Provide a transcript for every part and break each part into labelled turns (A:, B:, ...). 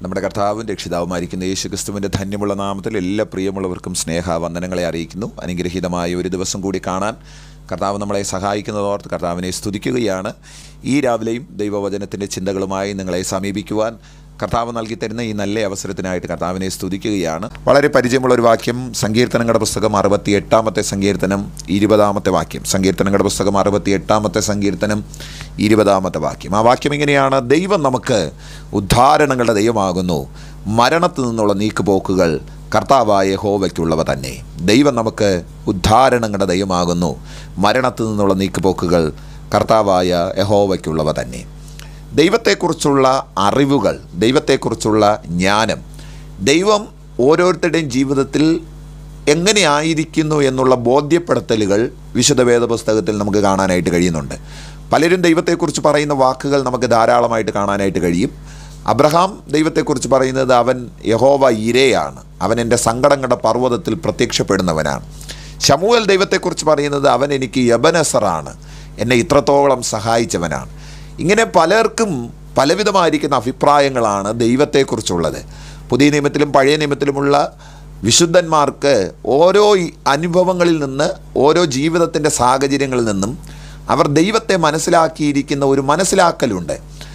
A: നമ്മുടെ കർത്താവും രക്ഷിതാവുമായിരിക്കുന്ന യേശുക്രിസ്തുവിൻ്റെ ധന്യമുള്ള നാമത്തിൽ എല്ലാ പ്രിയമുള്ളവർക്കും സ്നേഹവന്ദനങ്ങളെ അറിയിക്കുന്നു. അനുഗ്രഹീതമായ ഒരു ദിവസം കൂടി കാണാൻ കർത്താവ് നമ്മളെ സഹായിക്കുന്നതോർത്ത് കർത്താവിനെ സ്തുതിക്കുകയാണ്. ഈ രാവിലെയും ദൈവവചനത്തിൻ്റെ ചിന്തകളുമായി നിങ്ങളെ സമീപിക്കുവാൻ കർത്താവ് നൽകിത്തരുന്ന ഈ നല്ല അവസരത്തിനായിട്ട് കർത്താവിനെ സ്തുതിക്കുകയാണ്. വളരെ പരിചയമുള്ളൊരു വാക്യം, സങ്കീർത്തനങ്ങളുടെ പുസ്തകം 68-ാമത്തെ സങ്കീർത്തനം 20-ാമത്തെ വാക്യം. സങ്കീർത്തനങ്ങളുടെ പുസ്തകം 68-ാമത്തെ സങ്കീർത്തനം 20-ാമത്തെ വാക്യം. ആ വാക്യം ഇങ്ങനെയാണ്: ദൈവം നമുക്ക് ഉദ്ധാരണങ്ങളുടെ ദൈവമാകുന്നു, മരണത്തിൽ നിന്നുള്ള നീക്കുപോക്കുകൾ കർത്താവായ യഹോവയ്ക്കുള്ളവ തന്നെ. ദൈവം നമുക്ക് ഉദ്ധാരണങ്ങളുടെ ദൈവമാകുന്നു, മരണത്തിൽ നിന്നുള്ള നീക്കുപോക്കുകൾ കർത്താവായ യഹോവയ്ക്കുള്ളവ തന്നെ. ദൈവത്തെക്കുറിച്ചുള്ള അറിവുകൾ, ദൈവത്തെക്കുറിച്ചുള്ള ജ്ഞാനം, ദൈവം ഓരോരുത്തരുടെയും ജീവിതത്തിൽ എങ്ങനെയായിരിക്കുന്നു എന്നുള്ള ബോധ്യപ്പെടുത്തലുകൾ വിശുദ്ധ വേദപുസ്തകത്തിൽ നമുക്ക് കാണാനായിട്ട് കഴിയുന്നുണ്ട്. പലരും ദൈവത്തെക്കുറിച്ച് പറയുന്ന വാക്കുകൾ നമുക്ക് ധാരാളമായിട്ട് കാണാനായിട്ട് കഴിയും. അബ്രഹാം ദൈവത്തെക്കുറിച്ച് പറയുന്നത് അവൻ യഹോവ ഇരയാണ്, അവൻ എൻ്റെ സങ്കടങ്ങളുടെ പർവ്വതത്തിൽ പ്രത്യക്ഷപ്പെടുന്നവനാണ്. ശമൂവേൽ ദൈവത്തെക്കുറിച്ച് പറയുന്നത് അവൻ എനിക്ക് യബനസറാണ്, എന്നെ ഇത്രത്തോളം സഹായിച്ചവനാണ്. ഇങ്ങനെ പലർക്കും പലവിധമായിരിക്കുന്ന അഭിപ്രായങ്ങളാണ് ദൈവത്തെക്കുറിച്ചുള്ളത്. പുതിയ നിയമത്തിലും പഴയ നിയമത്തിലുമുള്ള വിശുദ്ധന്മാർക്ക് ഓരോ അനുഭവങ്ങളിൽ നിന്ന്, ഓരോ ജീവിതത്തിൻ്റെ സാഹചര്യങ്ങളിൽ നിന്നും അവർ ദൈവത്തെ മനസ്സിലാക്കിയിരിക്കുന്ന ഒരു മനസ്സിലാക്കലുണ്ട്.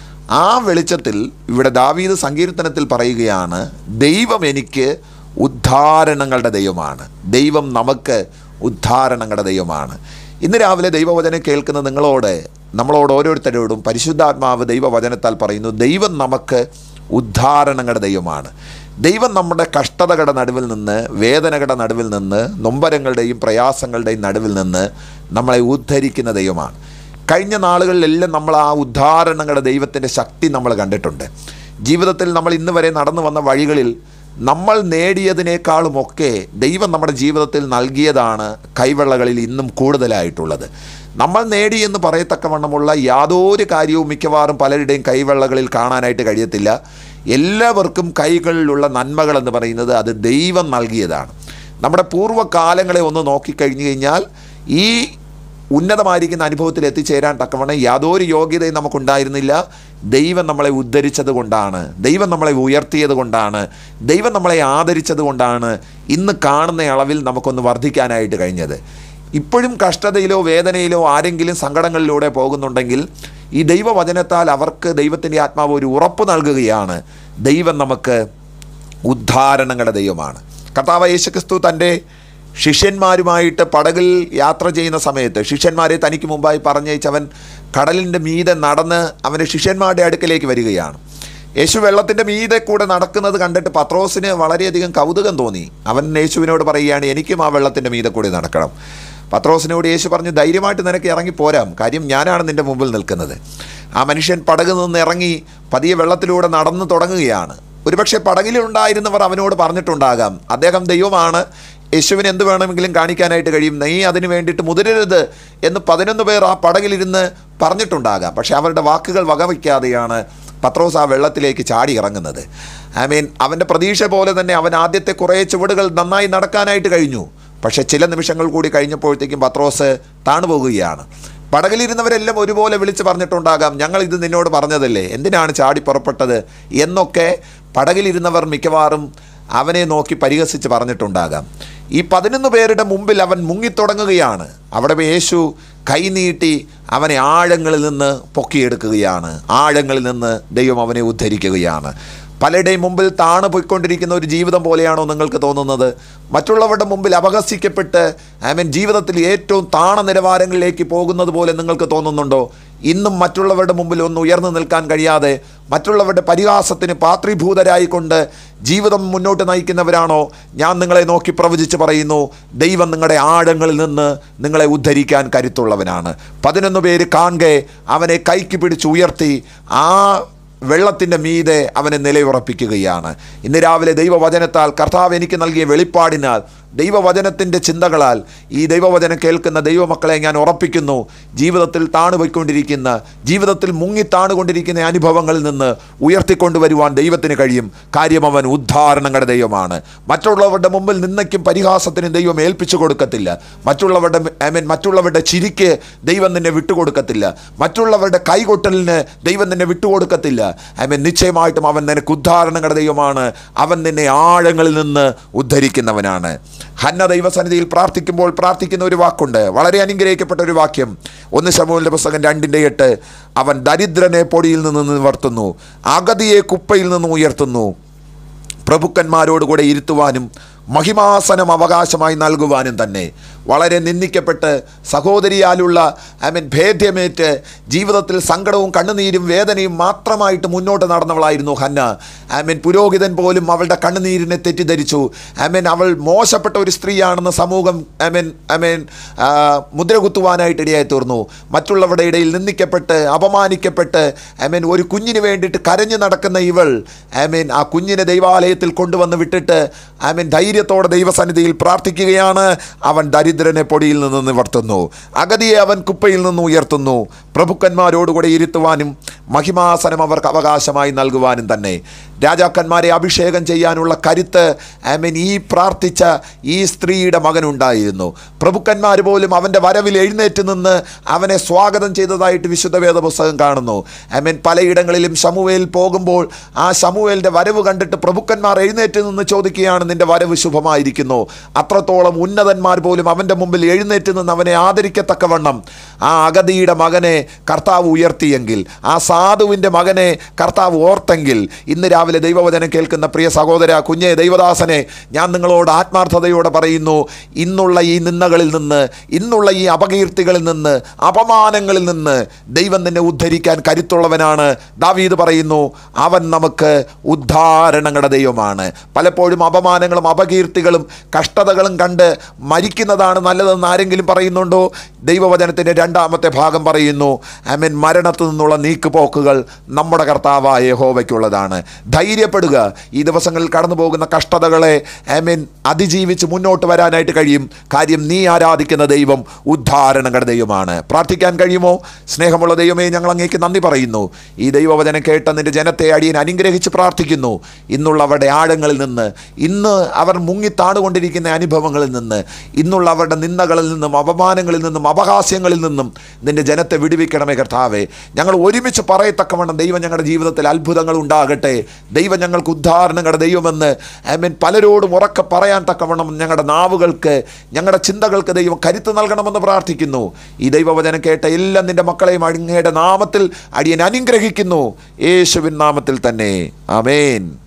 A: ആ വെളിച്ചത്തിൽ ഇവിടെ ദാവീദ് സങ്കീർത്തനത്തിൽ പറയുകയാണ്, ദൈവം എനിക്ക് ഉദ്ധാരണങ്ങളുടെ ദൈവമാണ്, ദൈവം നമുക്ക് ഉദ്ധാരണങ്ങളുടെ ദൈവമാണ്. ഇന്ന് രാവിലെ ദൈവവചനം കേൾക്കുന്ന നമ്മളോട് ഓരോരുത്തരോടും പരിശുദ്ധാത്മാവ് ദൈവവചനത്താൽ പറയുന്നു, ദൈവം നമുക്ക് ഉദ്ധാരണങ്ങളുടെ ദൈവമാണ്. ദൈവം നമ്മുടെ കഷ്ടതകളുടെ നടുവിൽ നിന്ന്, വേദനകളുടെ നടുവിൽ നിന്ന്, നൊമ്പരങ്ങളുടെയും പ്രയാസങ്ങളുടെയും നടുവിൽ നിന്ന് നമ്മളെ ഉദ്ധരിക്കുന്ന ദൈവമാണ്. കഴിഞ്ഞ നാളുകളിലെല്ലാം നമ്മൾ ആ ഉദ്ധാരണങ്ങളുടെ ദൈവത്തിൻ്റെ ശക്തി നമ്മൾ കണ്ടിട്ടുണ്ട്. ജീവിതത്തിൽ നമ്മൾ ഇന്ന് വരെ നടന്നു വന്ന വഴികളിൽ നമ്മൾ നേടിയതിനേക്കാളുമൊക്കെ ദൈവം നമ്മുടെ ജീവിതത്തിൽ നൽകിയതാണ് കൈവെള്ളകളിൽ ഇന്നും കൂടുതലായിട്ടുള്ളത്. നമ്മൾ നേടി എന്ന് പറയത്തക്കവണ്ണമുള്ള യാതൊരു കാര്യവും മിക്കവാറും പലരുടെയും കൈവെള്ളകളിൽ കാണാനായിട്ട് കഴിയത്തില്ല. എല്ലാവർക്കും കൈകളിലുള്ള നന്മകൾ എന്ന് പറയുന്നത് അത് ദൈവം നൽകിയതാണ്. നമ്മുടെ പൂർവ്വകാലങ്ങളെ ഒന്ന് നോക്കിക്കഴിഞ്ഞു കഴിഞ്ഞാൽ ഈ ഉന്നതമായിരിക്കുന്ന അനുഭവത്തിൽ എത്തിച്ചേരാൻ തക്കവണ്ണം യാതൊരു യോഗ്യതയും നമുക്കുണ്ടായിരുന്നില്ല. ദൈവം നമ്മളെ ഉദ്ധരിച്ചത് കൊണ്ടാണ്, ദൈവം നമ്മളെ ഉയർത്തിയത് കൊണ്ടാണ്, ദൈവം നമ്മളെ ആദരിച്ചത് കൊണ്ടാണ് ഇന്ന് കാണുന്ന അളവിൽ നമുക്കൊന്ന് വർദ്ധിക്കാനായിട്ട് കഴിഞ്ഞത്. ഇപ്പോഴും കഷ്ടതയിലോ വേദനയിലോ ആരെങ്കിലും സങ്കടങ്ങളിലൂടെ പോകുന്നുണ്ടെങ്കിൽ ഈ ദൈവവചനത്താൽ അവർക്ക് ദൈവത്തിൻ്റെ ആത്മാവ് ഒരു ഉറപ്പ് നൽകുകയാണ്, ദൈവം നമുക്ക് ഉദ്ധാരണങ്ങളുടെ ദൈവമാണ്. കർത്താവ് യേശുക്രിസ്തു തൻ്റെ ശിഷ്യന്മാരുമായിട്ട് പടകിൽ യാത്ര ചെയ്യുന്ന സമയത്ത് ശിഷ്യന്മാരെ തനിക്ക് മുമ്പായി പറഞ്ഞയച്ചവൻ കടലിൻ്റെ മീതെ നടന്ന് അവൻ്റെ ശിഷ്യന്മാരുടെ അടുക്കലേക്ക് വരികയാണ്. യേശു വെള്ളത്തിൻ്റെ മീതെ കൂടെ നടക്കുന്നത് കണ്ടിട്ട് പത്രോസിന് വളരെയധികം കൗതുകം തോന്നി. അവൻ യേശുവിനോട് പറയുകയാണ്, എനിക്കും ആ വെള്ളത്തിൻ്റെ മീതെ കൂടി നടക്കണം. പത്രോസിനോട് യേശു പറഞ്ഞു, ധൈര്യമായിട്ട് നിനക്ക് ഇറങ്ങിപ്പോരാം, കാര്യം ഞാനാണ് നിൻ്റെ മുമ്പിൽ നിൽക്കുന്നത്. ആ മനുഷ്യൻ പടകിൽ നിന്ന് ഇറങ്ങി പതിയെ വെള്ളത്തിലൂടെ നടന്നു തുടങ്ങുകയാണ്. ഒരുപക്ഷെ പടകിലുണ്ടായിരുന്നവർ അവനോട് പറഞ്ഞിട്ടുണ്ടാകാം, അദ്ദേഹം ദൈവമാണ്, യേശുവിന് എന്ത് വേണമെങ്കിലും കാണിക്കാനായിട്ട് കഴിയും, നീ അതിന് വേണ്ടിയിട്ട് മുതിരരുത് എന്ന് 11 പേർ ആ പടകിലിരുന്ന് പറഞ്ഞിട്ടുണ്ടാകാം. പക്ഷെ അവരുടെ വാക്കുകൾ വകവയ്ക്കാതെയാണ് പത്രോസ് ആ വെള്ളത്തിലേക്ക് ചാടി ഇറങ്ങുന്നത്. അവൻ്റെ പ്രതീക്ഷ പോലെ തന്നെ അവൻ ആദ്യത്തെ കുറേ ചുവടുകൾ നന്നായി നടക്കാനായിട്ട് കഴിഞ്ഞു. പക്ഷേ ചില നിമിഷങ്ങൾ കൂടി കഴിഞ്ഞപ്പോഴത്തേക്കും പത്രോസ് താണുപോകുകയാണ്. പടകിലിരുന്നവരെല്ലാം ഒരുപോലെ വിളിച്ച് പറഞ്ഞിട്ടുണ്ടാകാം, ഞങ്ങളിത് നിന്നോട് പറഞ്ഞതല്ലേ, എന്തിനാണ് ചാടി പുറപ്പെട്ടത് എന്നൊക്കെ പടകിലിരുന്നവർ മിക്കവാറും അവനെ നോക്കി പരിഹസിച്ച് പറഞ്ഞിട്ടുണ്ടാകാം. ഈ 11 പേരുടെ മുമ്പിൽ അവൻ മുങ്ങിത്തുടങ്ങുകയാണ്. അവിടെ യേശു കൈനീട്ടി അവനെ ആഴങ്ങളിൽ നിന്ന് പൊക്കിയെടുക്കുകയാണ്. ആഴങ്ങളിൽ നിന്ന് ദൈവം അവനെ ഉദ്ധരിക്കുകയാണ്. പലരുടെയും മുമ്പിൽ താണു പോയിക്കൊണ്ടിരിക്കുന്ന ഒരു ജീവിതം പോലെയാണോ നിങ്ങൾക്ക് തോന്നുന്നത്? മറ്റുള്ളവരുടെ മുമ്പിൽ അപഹസിക്കപ്പെട്ട് ജീവിതത്തിൽ ഏറ്റവും താണ നിലവാരങ്ങളിലേക്ക് പോകുന്നത് പോലെ നിങ്ങൾക്ക് തോന്നുന്നുണ്ടോ? ഇന്നും മറ്റുള്ളവരുടെ മുമ്പിൽ ഒന്ന് ഉയർന്നു നിൽക്കാൻ കഴിയാതെ മറ്റുള്ളവരുടെ പരിഹാസത്തിന് പാത്രീഭൂതരായിക്കൊണ്ട് ജീവിതം മുന്നോട്ട് നയിക്കുന്നവരാണോ? ഞാൻ നിങ്ങളെ നോക്കി പ്രവചിച്ച് പറയുന്നു, ദൈവം നിങ്ങളുടെ ആഴങ്ങളിൽ നിന്ന് നിങ്ങളെ ഉദ്ധരിക്കാൻ കരുത്തുള്ളവനാണ്. 11 പേര് കാണെ അവനെ കൈക്ക് പിടിച്ച് ഉയർത്തി ആ വെള്ളത്തിൻ്റെ മീതെ അവനെ നിലയുറപ്പിക്കുകയാണ്. ഇന്ന് രാവിലെ ദൈവവചനത്താൽ കർത്താവ് എനിക്ക് നൽകിയ വെളിപ്പാടിനാൽ ദൈവവചനത്തിൻ്റെ ചിന്തകളാൽ ഈ ദൈവവചനം കേൾക്കുന്ന ദൈവമക്കളെ ഞാൻ ഉറപ്പിക്കുന്നു, ജീവിതത്തിൽ താണുപോയിക്കൊണ്ടിരിക്കുന്ന, ജീവിതത്തിൽ മുങ്ങിത്താണുകൊണ്ടിരിക്കുന്ന അനുഭവങ്ങളിൽ നിന്ന് ഉയർത്തിക്കൊണ്ടുവരുവാൻ ദൈവത്തിന് കഴിയും. കാര്യം അവൻ ഉദ്ധാരണങ്ങളുടെ ദൈവമാണ്. മറ്റുള്ളവരുടെ മുമ്പിൽ നിന്നയ്ക്കും പരിഹാസത്തിനും ദൈവം ഏൽപ്പിച്ചു കൊടുക്കത്തില്ല. മറ്റുള്ളവരുടെ ചിരിക്ക് ദൈവം നിന്നെ വിട്ടുകൊടുക്കത്തില്ല. മറ്റുള്ളവരുടെ കൈകൊട്ടലിന് ദൈവം നിന്നെ വിട്ടുകൊടുക്കത്തില്ല. നിശ്ചയമായിട്ടും അവൻ നിനക്ക് ഉദ്ധാരണങ്ങളുടെ ദൈവമാണ്. അവൻ നിന്നെ ആഴങ്ങളിൽ നിന്ന് ഉദ്ധരിക്കുന്നവനാണ്. ഹന്ന ദൈവസന്നിധിയിൽ പ്രാർത്ഥിക്കുമ്പോൾ പ്രാർത്ഥിക്കുന്ന ഒരു വാക്കുണ്ട്, വളരെ അനുഗ്രഹിക്കപ്പെട്ട ഒരു വാക്യം. 1 ശമൂവേലിന്റെ പുസ്തകം 2:8. അവൻ ദരിദ്രനെ പൊടിയിൽ നിന്ന് നിവർത്തുന്നു, അഗതിയെ കുപ്പയിൽ നിന്ന് ഉയർത്തുന്നു, പ്രഭുക്കന്മാരോടുകൂടെ ഇരുത്തുവാനും മഹിമാസനം അവകാശമായി നൽകുവാനും തന്നെ. വളരെ നിന്ദിക്കപ്പെട്ട് സഹോദരിയാലുള്ള ഭേദ്യമേറ്റ് ജീവിതത്തിൽ സങ്കടവും കണ്ണുനീരും വേദനയും മാത്രമായിട്ട് മുന്നോട്ട് നടന്നവളായിരുന്നു ഹന്ന. പുരോഹിതൻ പോലും അവളുടെ കണ്ണുനീരിനെ തെറ്റിദ്ധരിച്ചു. അവൾ മോശപ്പെട്ട ഒരു സ്ത്രീയാണെന്ന് സമൂഹം മുദ്ര കുത്തുവാനായിട്ട് ഇടയായി തീർന്നു. മറ്റുള്ളവരുടെ ഇടയിൽ നിന്ദിക്കപ്പെട്ട് അപമാനിക്കപ്പെട്ട് ഒരു കുഞ്ഞിന് വേണ്ടിയിട്ട് കരഞ്ഞു നടക്കുന്ന ഇവൾ ആ കുഞ്ഞിനെ ദൈവാലയത്തിൽ കൊണ്ടുവന്ന് വിട്ടിട്ട് ധൈര്യത്തോടെ ദൈവസന്നിധിയിൽ പ്രാർത്ഥിക്കുകയാണ്. അവൻ ദരിദ്രനെ പൊടിയിൽ നിന്ന് നിവർത്തുന്നു, അഗതിയെ അവൻ കുപ്പയിൽ നിന്ന് ഉയർത്തുന്നു, പ്രഭുക്കന്മാരോടുകൂടെ ഇരുത്തുവാനും മഹിമാസനം അവർക്ക് അവകാശമായി നൽകുവാനും തന്നെ. രാജാക്കന്മാരെ അഭിഷേകം ചെയ്യാനുള്ള കരുത്ത് ഈ പ്രാർത്ഥിച്ച ഈ സ്ത്രീയുടെ മകനുണ്ടായിരുന്നു. പ്രഭുക്കന്മാർ പോലും അവൻ്റെ വരവിൽ എഴുന്നേറ്റ് നിന്ന് അവനെ സ്വാഗതം ചെയ്തതായിട്ട് വിശുദ്ധ വേദ പുസ്തകം കാണുന്നു. പലയിടങ്ങളിലും ശമൂവേൽ പോകുമ്പോൾ ആ ശമൂവേലിൻ്റെ വരവ് കണ്ടിട്ട് പ്രഭുക്കന്മാർ എഴുന്നേറ്റ് നിന്ന് ചോദിക്കുകയാണ്, നിൻ്റെ വരവ് ശുഭമായിരിക്കുന്നു. അത്രത്തോളം ഉന്നതന്മാർ പോലും അവൻ്റെ മുമ്പിൽ എഴുന്നേറ്റ് നിന്ന് അവനെ ആദരിക്കത്തക്കവണ്ണം ആ അഗതിയുടെ മകനെ കർത്താവ് ഉയർത്തിയെങ്കിൽ, ആ സാധുവിൻ്റെ മകനെ കർത്താവ് ഓർത്തെങ്കിൽ, ഇന്ന് രാവിലെ ദൈവവചനം കേൾക്കുന്ന പ്രിയ സഹോദര, കുഞ്ഞെ, ദൈവദാസനെ, ഞാൻ നിങ്ങളോട് ആത്മാർത്ഥതയോടെ പറയുന്നു, ഇന്നുള്ള ഈ നിന്ദകളിൽ നിന്ന്, ഇന്നുള്ള ഈ അപകീർത്തികളിൽ നിന്ന്, അപമാനങ്ങളിൽ നിന്ന് ദൈവം നിന്നെ ഉദ്ധരിക്കാൻ കരുത്തുള്ളവനാണ്. ദാവീദ് പറയുന്നു, അവൻ നമുക്ക് ഉദ്ധാരണങ്ങളുടെ ദൈവമാണ്. പലപ്പോഴും അപമാനങ്ങളും അപകീർത്തികളും കഷ്ടതകളും കണ്ട് മരിക്കുന്നതാണ് നല്ലതെന്ന് ആരെങ്കിലും പറയുന്നുണ്ടോ? ദൈവവചനത്തിൻ്റെ 2-ാമത്തെ ഭാഗം പറയുന്നു, മരണത്തു നിന്നുള്ള നീക്കുപോക്കുകൾ നമ്മുടെ കർത്താവായ യഹോവയ്ക്കുള്ളതാണ്. ധൈര്യപ്പെടുക. ഈ ദിവസങ്ങളിൽ കടന്നു പോകുന്ന കഷ്ടതകളെ അതിജീവിച്ച് മുന്നോട്ട് വരാനായിട്ട് കഴിയും. കാര്യം നീ ആരാധിക്കുന്ന ദൈവം ഉദ്ധാരണങ്ങളുടെ ദൈവമാണ്. പ്രാർത്ഥിക്കാൻ കഴിയുമോ? സ്നേഹമുള്ള ദൈവമേ, ഞങ്ങൾ അങ്ങേക്ക് നന്ദി പറയുന്നു. ഈ ദൈവവചനം കേട്ട നിന്റെ ജനത്തെ അടിയൻ അനുഗ്രഹിച്ച് പ്രാർത്ഥിക്കുന്നു. ഇന്നുള്ളവരുടെ ആഴങ്ങളിൽ നിന്ന്, ഇന്ന് അവർ മുങ്ങിത്താണുകൊണ്ടിരിക്കുന്ന അനുഭവങ്ങളിൽ നിന്ന്, ഇന്നുള്ള അവരുടെ നിന്ദകളിൽ നിന്നും അപമാനങ്ങളിൽ നിന്നും അപഹാസ്യങ്ങളിൽ നിന്നും നിന്റെ ജനത്തെ വിടുവിക്കണമേ കർത്താവേ. ഞങ്ങൾ ഒരുമിച്ച് പറയത്തക്കവണ്ണം ദൈവം ഞങ്ങളുടെ ജീവിതത്തിൽ അത്ഭുതങ്ങൾ ഉണ്ടാകട്ടെ. ദൈവം ഞങ്ങൾക്ക് ഉദ്ധാരണങ്ങളുടെ ദൈവമെന്ന് പലരോടും ഉറക്കെ പറയാൻ തക്കവണ്ണം ഞങ്ങളുടെ നാവുകൾക്ക്, ഞങ്ങളുടെ ചിന്തകൾക്ക് ദൈവം കരുത്ത് നൽകണമെന്ന് പ്രാർത്ഥിക്കുന്നു. ഈ ദൈവവചനം കേട്ട എല്ലാ നിന്റെ മക്കളെയും അങ്ങയുടെ നാമത്തിൽ അടിയൻ അനുഗ്രഹിക്കുന്നു. യേശുവിൻ നാമത്തിൽ തന്നെ. ആമേൻ.